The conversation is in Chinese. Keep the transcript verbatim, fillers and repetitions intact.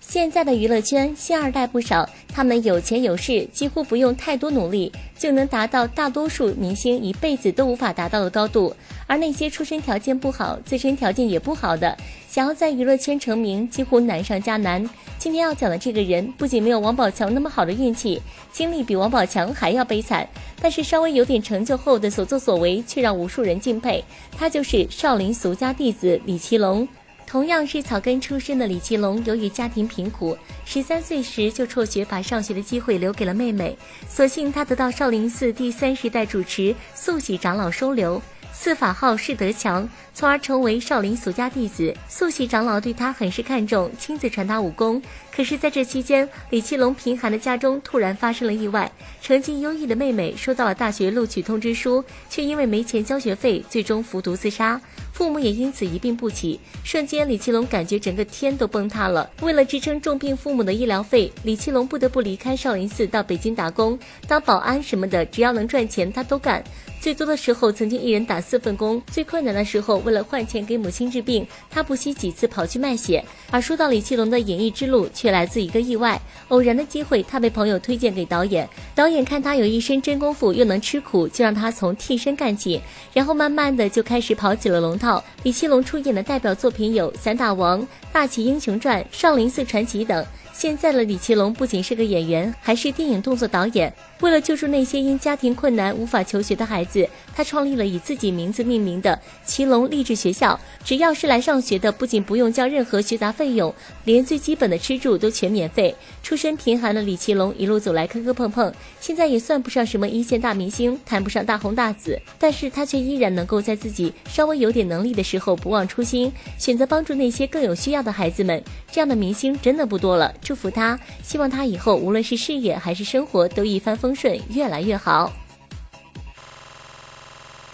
现在的娱乐圈星二代不少，他们有钱有势，几乎不用太多努力就能达到大多数明星一辈子都无法达到的高度。而那些出身条件不好，自身条件也不好的，想要在娱乐圈成名几乎难上加难。今天要讲的这个人不仅没有王宝强那么好的运气，经历比王宝强还要悲惨，但是稍微有点成就后的所作所为却让无数人敬佩。他就是少林俗家弟子李奇龙。同样是草根出身的李奇龙，由于家庭贫苦，十三岁时就辍学，把上学的机会留给了妹妹。所幸他得到少林寺第三十代主持素喜长老收留，赐法号释德强，从而成为少林俗家弟子。素喜长老对他很是看重，亲自传他武功。可是在这期间，李奇龙贫寒的家中突然发生了意外，成绩优异的妹妹收到了大学录取通知书，却因为没钱交学费，最终服毒自杀。父母也因此一病不起，瞬间李奇龙感觉整个天都崩塌了。为了支撑重病父母的医疗费，李奇龙不得不离开少林寺到北京打工，当保安什么的，只要能赚钱他都干。最多的时候曾经一人打四份工，最困难的时候为了换钱给母亲治病，他不惜几次跑去卖血。而说到李奇龙的演艺之路，却来自一个意外。偶然的机会，他被朋友推荐给导演，导演看他有一身真功夫又能吃苦，就让他从替身干起，然后慢慢的就开始跑起了龙套。李奇龙出演的代表作品有《散打王》《大旗英雄传》《少林寺传奇》等。现在的李奇龙不仅是个演员，还是电影动作导演。为了救助那些因家庭困难无法求学的孩子，他创立了以自己名字命名的奇龙励志学校。只要是来上学的，不仅不用交任何学杂费用，连最基本的吃住都全免费。出身贫寒的李奇龙一路走来磕磕碰碰，现在也算不上什么一线大明星，谈不上大红大紫，但是他却依然能够在自己稍微有点能力的时候不忘初心，选择帮助那些更有需要的孩子们。这样的明星真的不多了，祝福他，希望他以后无论是事业还是生活都一帆风顺，越来越好。